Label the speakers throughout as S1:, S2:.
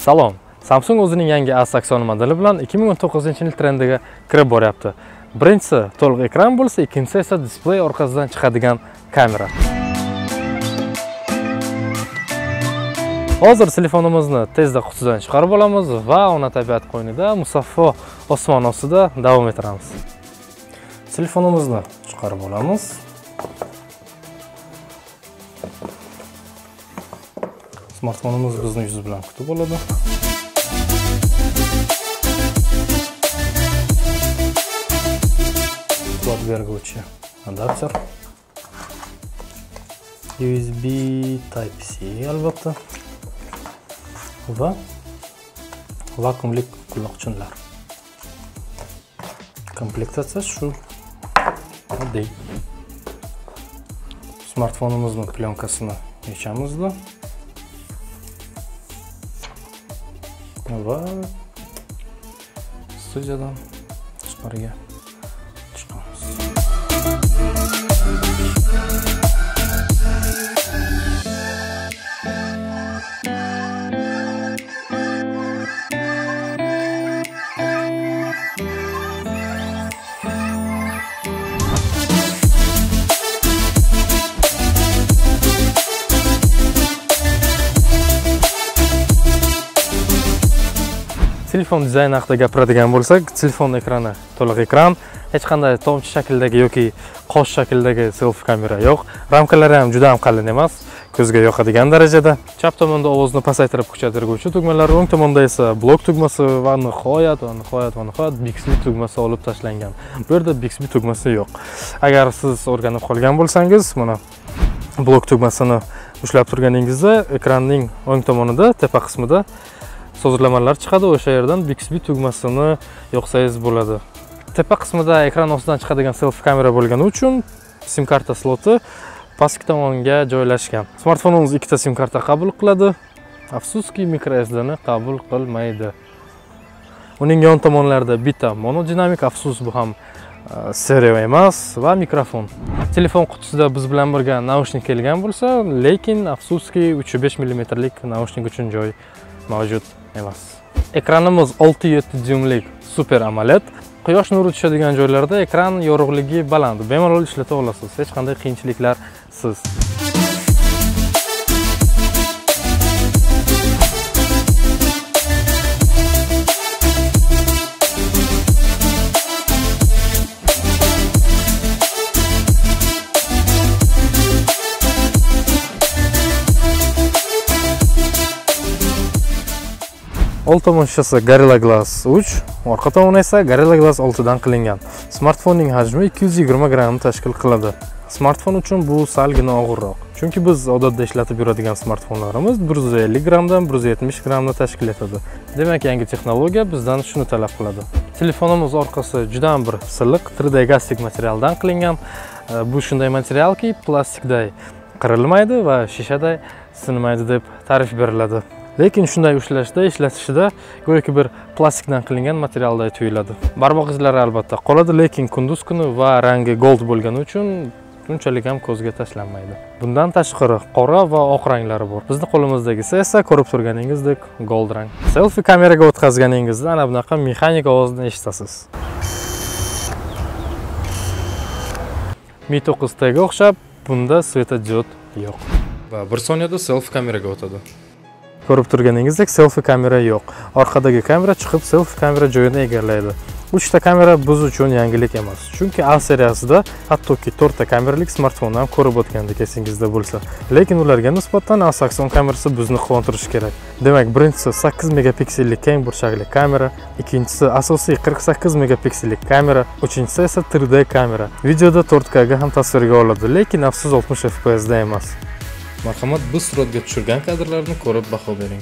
S1: Salom. Samsung o'zining yangi A80 modeli bilan 2019-yil trendiga kirib boryapti. Birinchisi to'liq ekran bo'lsa, ikkinchisi esa displey orqasidan chiqadigan kamera. Hozir telefonimizni tezda qutisidan chiqarib olamiz va ona tabiat qo'ynida musaffo osmon ostida davom ettiramiz. Telefonimizni chiqarib olamiz. Smartfonimiz bizni yuz bilan kutib oladi. Quvvat beruvchi adapter. USB Type-C albatta. Va vakuumli quloqchinlar. Komplektatsiya shu oddiy. Smartfonimizning plyonkasini yechamiz-da. Va studiyadan tashqariga chiqamiz. Telefon dizayni haqida gapiradigan bo'lsak, telefon ekrani to'liq ekran, hech qanday tomchi shakldagi yoki qosh shakldagi selfie kamera yo'q. Ramkalari ham juda ham qalin emas, ko'zga yoqadigan darajada. Chap tomonda ovozni pasaytirib kuchaytiruvchi tugmalar, o'ng tomonda esa blok tugmasi va nihoyat Bixby tugmasi olib tashlangan. Bu yerda Bixby tugmasi yo'q. Agar siz o'rganib qolgan bo'lsangiz, mana blok tugmasini ushlab turganingizda ekranning o'ng tomonida, tepa qismida sozlamalar chiqadi, o'sha yerdan Bixby tugmasini yoqsangiz bo'ladi. Tepa qismida ekran ostidan chiqadigan selfie kamera bo'lgani uchun SIM karta sloti pastki tomonga joylashgan. Smartfonimiz ikkita SIM karta qabul qiladi. Afsuski microSD ni qabul qilmaydi. Uning yon tomonlarida bitta monodinamik, afsus bu ham stereo emas va mikrofon. Telefon qutisida biz bilan birga naushnik kelgan bo'lsa, lekin afsuski 3.5 mm lik naushnik uchun joy mavjud emas. Ekranimiz 6.7 dyumlik Super AMOLED. Quyosh nuri tushadigan joylarda ekran yorug'ligi baland, bemalol ishlata olasiz, hech qanday qiyinchiliklarsiz. Old tomon shishasi Gorilla Glass 3, orqa tomoni esa Gorilla Glass 6 dan qilingan. Smartfonning hajmi 220 gramm tashkil qiladi. Smartfon uchun bu salgina og'irroq. Chunki biz odatda ishlatib yuradigan smartfonlarimiz 150 grammdan 170 grammni tashkil etadi. Demak, yangi texnologiya bizdan shuni talab qiladi. Telefonimiz orqasi juda ham bir silliq 3D gastik materialdan qilingan. Bu shunday materialki, plastikday qirilmaydi va shishaday sinmaydi deb ta'rif beriladi. Lekin shunday ishlatishida go'yoki bir plastikdan qilingan materialday tuyuladi. Barmoq izlari albatta qoladi, lekin kunduz kuni va rangi gold bo'lgani uchun unchalik ham ko'zga tashlanmaydi. Bundan tashqari qora va oq ranglari bor. Bizning qo'limizdagisi esa ko'rib turganingizdek gold rang. Selfie kameraga o'tkazganingizda ana bunaqa mexanik ovozni eshitasiz. Mi 9T ga o'xshab, bunda svetodiod yo'q. Va 1 soniyada selfie kameraga o'tadi. Ko'rib turganingizdek selfie kamera yo'q. Orqadagi kamera chiqib selfie kamera joyini egallaydi. 3 ta kamera biz uchun yangilik emas. Chunki A seriyasida hattoki 4 ta kameralik smartfon ham ko'rib o'tgandek esingizda bo'lsa. Lekin ularga nisbatan A80 kamerasi bizni quvontirishi kerak. Demak, birinchisi 8 megapiksellik keng burchakli kamera, ikkinchisi asosiy 48 megapiksellik kamera, uchinchisi esa 3D kamera. Videoda 4K ga ham tasvirga oladi, lekin afsus 60 fps da emas. Marhamat, biz suratga tushirgan kadrlarni ko'rib baho bering.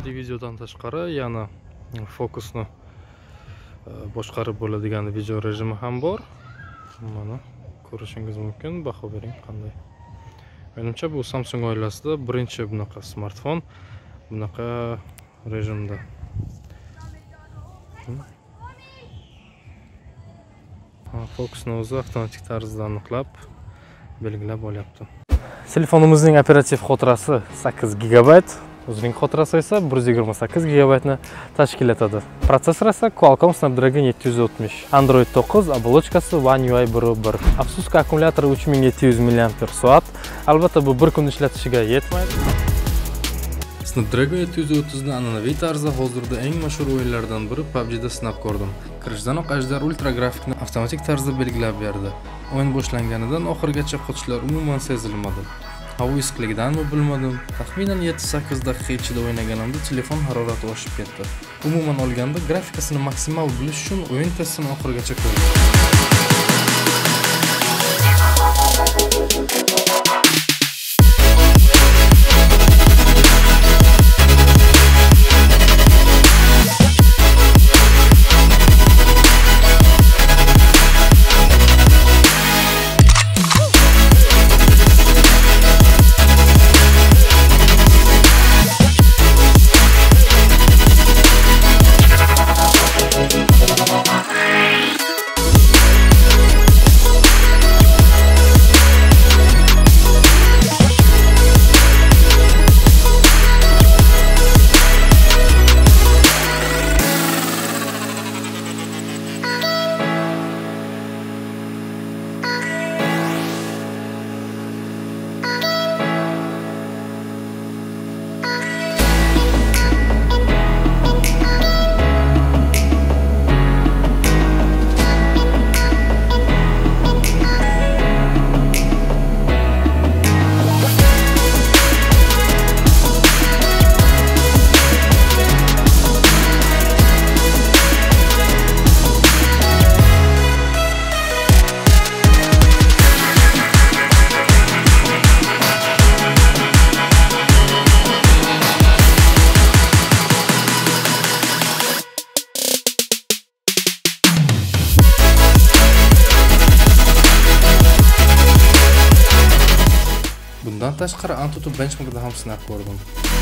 S1: oddiy videodan tashqari yana fokusni boshqarib bo'ladigan video rejimi ham bor. Mana ko'rishingiz mumkin. Baho bering qanday. Menimcha bu Samsung oilasida birinchi bunaqa smartfon bunaqa rejimda. Fokusni o'zi avtomatik tarzda aniqlab belgilab olyapti. Telefonimizning operativ xotirasi 8 GB, o'zining xotirasi esa 128 GB ni tashkil etadi. Protsessor esa Qualcomm Snapdragon 760, Android 9, оболочкасы One UI 1.1. Afsuski akkumulyatori 3700 mAh. Albatta bu bir kun ishlatishiga yetmaydi. Snapdragon 730 ni an'anaviy tarzda hozirda eng mashhur o'yinlardan biri PUBG'da sinab ko'rdim. Kirishdanoq Ajdar Ultra grafikni avtomatik tarzda belgilab berdi. O'yin boshlanganidan oxirigacha qochishlar umuman sezilmadi. Havo issiqligidanmi bilmadim. Taxminan 7-8 daqiqa ichida o'ynaganimda telefon harorati oshib ketdi. Umuman olganda grafikasini maksimal bilish uchun o'yin testini oxirigacha ko'rdim. Bundan tashqari Antutu benchmarkda ham sinab ko'rdim.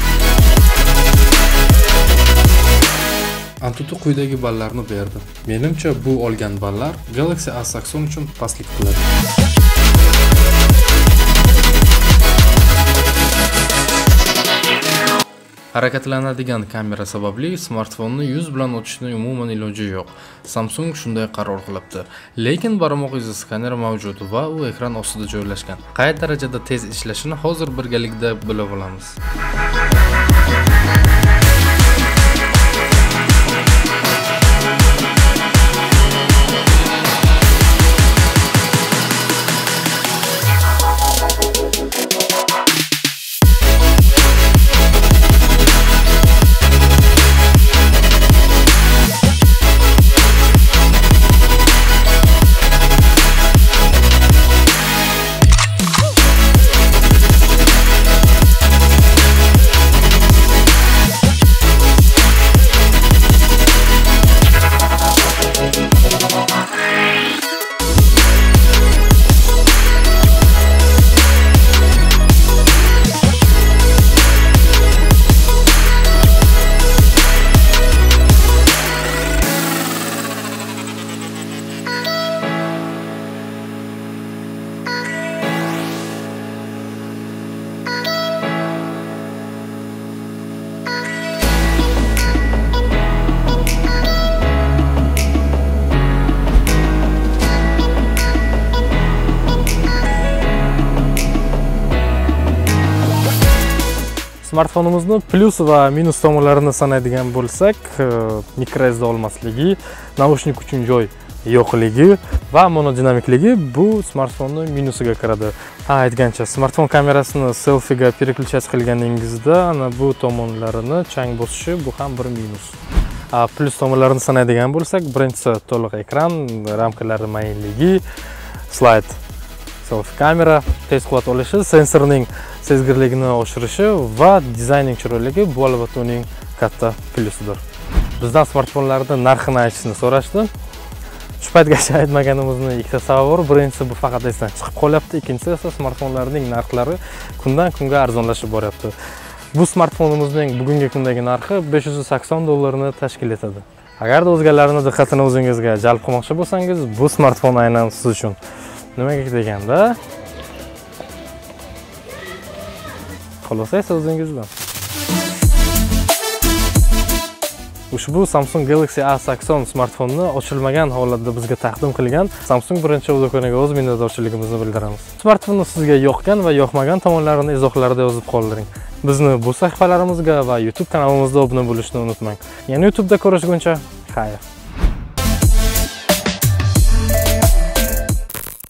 S1: Antutu quyidagi ballarni berdi. Menimcha bu olgan ballar Galaxy A80 uchun pastlik qiladi. Harakatlanadigan kamera sababli smartfonni yuz bilan ochishni umuman iloji yo'q. Samsung shunday qaror qilibdi. Lekin barmoq izi skaneri mavjud va u ekran ostida joylashgan. Qay darajada tez ishlashini hozir birgalikda bilib olamiz. Smartfonimizni plus va minus tomonlarini sanaydigan bo'lsak, mikroSD olmasligi, naushnik uchun joy yo'qligi va monodinamikligi bu smartfonni minusiga kiradi. Aytgancha, smartfon kamerasini selfiga переключать qilganingizda ana bu tomonlarini chang bosishi bu ham bir minus. Plus tomonlarini sanaydigan bo'lsak, birinchisi to'liq ekran, ramkalari mayinligi, slayd selfie kamera, tez quvvat olishi, sensorning sezgirlikni oshirishi va dizayning chiroyligi bu albatta uning katta plusidir. Bizdan smartfonlarning narxini aytishni so'rashdi. Shu paytgacha aytmaganimizning ikkita sababi bor. Birinchisi bu faqat esdan chiqib qolyapti, ikkinchisi esa smartfonlarning narxlari kundan kunga arzonlashib boryapti. Bu smartfonimizning bugungi kundagi narxi $580 tashkil etadi. Agarda o'zgalarning diqqatini o'zingizga jalb qilmoqchi bo'lsangiz, bu smartfon aynan siz uchun. Nimaga deganda, xulosa esa o'zingizdan. Ushbu Samsung Galaxy A80 smartfonni ochilmagan holatda bizga taqdim qilgan Samsung birinchi do'koniga o'z minnatdorchiligimizni bildiramiz. Smartfonni sizga yoqgan va yoqmagan tomonlarini izohlarda yozib qoldiring. Bizni bu sahifalarimizga va YouTube kanalimizda obuna bo'lishni unutmang. Yana YouTube'da ko'rishguncha, xayr.